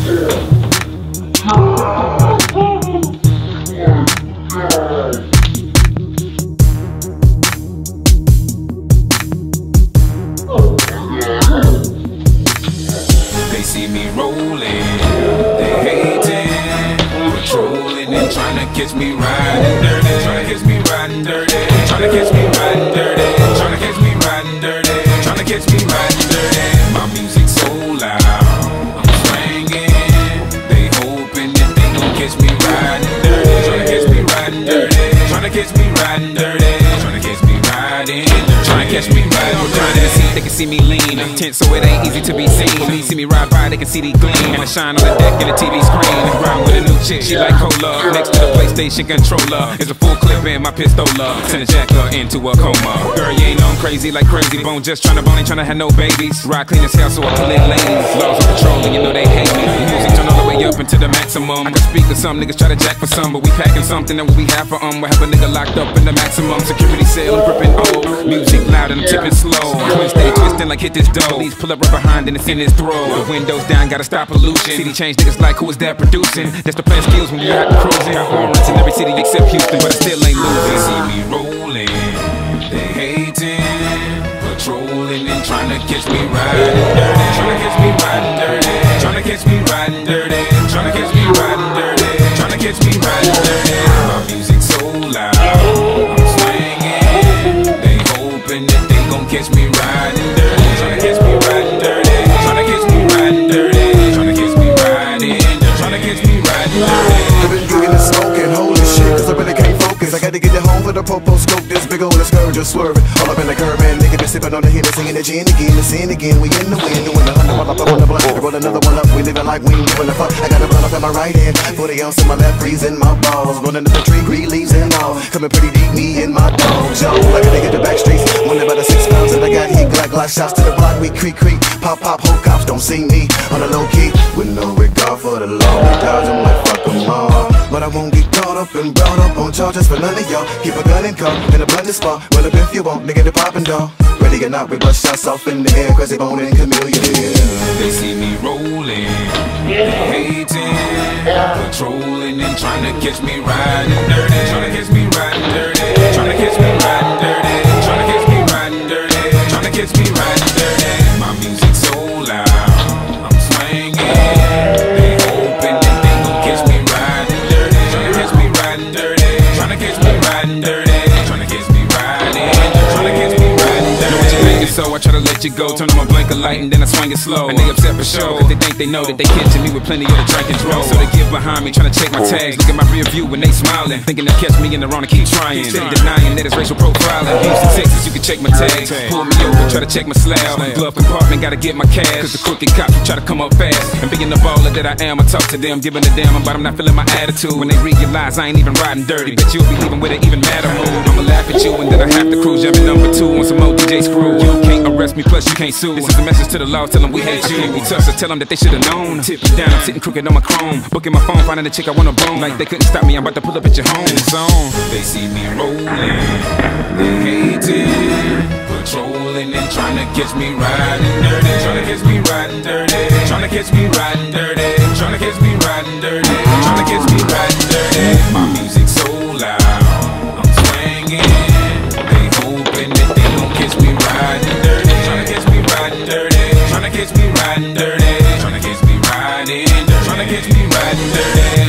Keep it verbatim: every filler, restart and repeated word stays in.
They see me rolling, they hating, patrolling and trying to catch me riding dirty, trying to catch me riding dirty, trying to catch me riding dirty, trying to catch me riding dirty, trying to catch me riding dirty. My music's so loud, I'm swinging, they hoping that they gon' catch me riding dirty, trying to catch me riding dirty, trying to catch me riding dirty, trying to catch me riding dirty, trying to catch me riding dirty. They can see me lean, I'm tense so it ain't easy to be seen. When they see me ride by, they can see the gleam, and I shine on the deck in the T V screen. Ride with a new chick, she like cola. Next to the PlayStation controller is a full clip in my pistola. Send a jacker into a coma. Girl, you ain't know I'm crazy like Crazy Bone, just tryna bone, ain't tryna have no babies. Ride clean as hell, so I pull in ladies. Laws of patrol, and you know they hate me. Music turn all the way up into the maximum. I can speak to some niggas, try to jack for some, but we packing something that we have for um. We have a nigga locked up in the maximum security cell, gripping old. Music loud and I'm tipping slow. Twin stay twisting like hit this dough. These pull up right behind and it's in his throat. The windows down, gotta stop pollution. City change niggas like who is that producing? That's the plan skills when we out the cruising. Got warrants in every city except Houston, but I still ain't losing. They see me rolling, they hating, patrolling and trying to catch me riding dirty, trying to catch me riding dirty, trying to catch me riding dirty, trying to catch me riding dirty, trying to catch me riding dirty. My music's so loud, I'm swinging, they hoping that they gon' catch me riding dirty, trying to catch me riding dirty, trying to catch me riding dirty, trying to catch me riding dirty, trying to catch me riding dirty. I've been drinking and smoking, holy shit, cause I really can't focus. I gotta get it home for the popo scope, this big ol' scourge just swerving. All up in the curb, man, nigga been sipping on the Hennessy, singing the gin again, the sin again. We in the wind, doing the hundred while I on the blunt. Roll another one up, we living like we ain't giving a fuck. I got a blunt up in my right hand, forty ounce in my left, freezing my balls. Running up the tree, green leaves and all, coming pretty deep, me and my dogs. Yo, like a nigga the back streets, wonder about the six pounds that I got here. Glock, glock, shots to the block, we creak, creak. Pop, pop, whole cops don't see me on the low key, with no regard for the law. We dodge them like fuck them all, but I won't get caught up and brought up on charges for none of y'all. Keep a gun and cup in a blended spot. Well, if you want, nigga, the poppin' dog. Ready or not, we bust shots off in the air, Crazy Bone and Chameleon. They see me rolling, they hating, patrolling and trying to catch me riding dirty, trying to catch me riding dirty, trying to catch me riding dirty, trying to catch me riding dirty, trying to catch me riding dirty. My music's so loud, I'm swinging, they hoping that they gon' catch me riding dirty, trying to catch me riding dirty, trying to catch me riding dirty, trying to catch me riding, trying to catch me riding dirty. Know what you thinking, so I try to let you go, turn on my blinker light and then I swing it slow. And they upset for sure, cause they think they know that they catching me with plenty of the drink and draw. So they get behind me, trying to check my tags, look at my rear view when they smiling, thinking they'll catch me in the wrong and keep trying. Steady denying that it's racial profiling. Houston, Texas, you can check my tags. Pull me over, try to check my slab. Glove compartment, gotta get my cash, cause the crooked cops try to come up fast. And being the baller that I am, I talk to them, giving a damn about them not feeling my attitude. When they realize I ain't even riding dirty, but you'll be leaving with an even madder mood. I'ma laugh at you and then I have to cruise, jumping number two on some old D J screw. You can't arrest me, plus you can't sue. This is a message to the law, tell them we hate you. We touch, so tell them that they should've known. Tip me down, I'm sitting crooked on my chrome, booking my phone, finding a chick I wanna bone. Like they couldn't stop me, I'm about to pull up at your home zone. They see me rolling, they hating, patrolling and trying to catch me riding dirty, trying to catch me riding dirty, trying to catch me riding dirty, trying to catch me riding dirty, trying to catch me riding dirty. My music's so loud, I'm swinging, they hoping that they gon' catch me riding dirty, trying to catch me riding dirty, trying to catch me riding dirty, trying to catch me riding dirty, trying to catch me riding dirty.